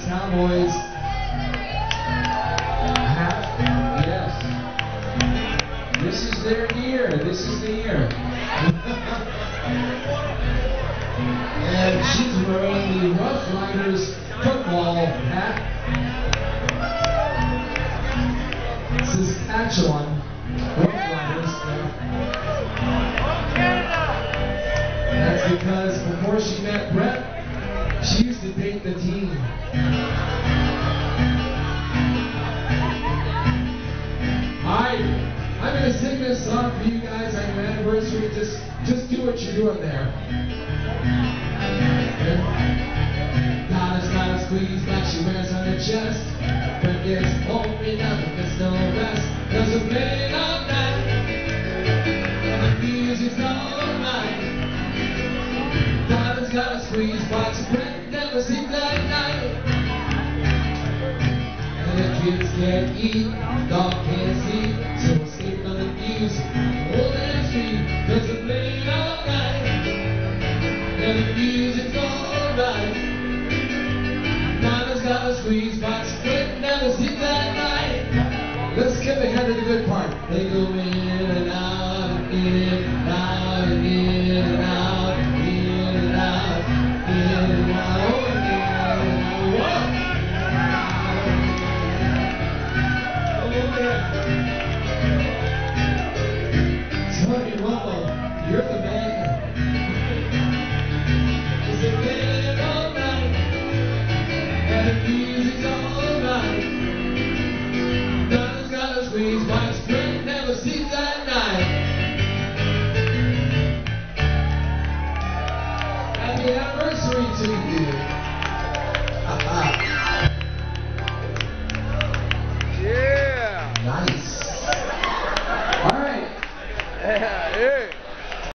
Cowboys hat. Yes. This is their year. This is the year. And she's wearing the Rough Riders football hat. This is Saskatchewan Rough Riders. That's because before she met Brett, she used to date the team. I'm going to sing this song for you guys on your anniversary. Just do what you're doing there. Gotta's got a squeeze back she wears on her chest. But there's only nothing, there's no rest. There's a play all night, and the music's all right. Gotta's got a squeeze box, Brett never sleeps at night. And the kids can't eat, dog can't see, so escape on the music, old and street. There's a play all night, and the music's alright. Mama's got a squeeze box, Brett never sleeps at night. Let's skip ahead to the good part. They go in and out, and in and out, and in and out, in and out, in and out, oh, in and out, oh yeah. Tony Rumble, you're the man. It's a band all night, and the music's alright. Donna's got a squeeze box, Brett never sleeps at night. Happy anniversary to you.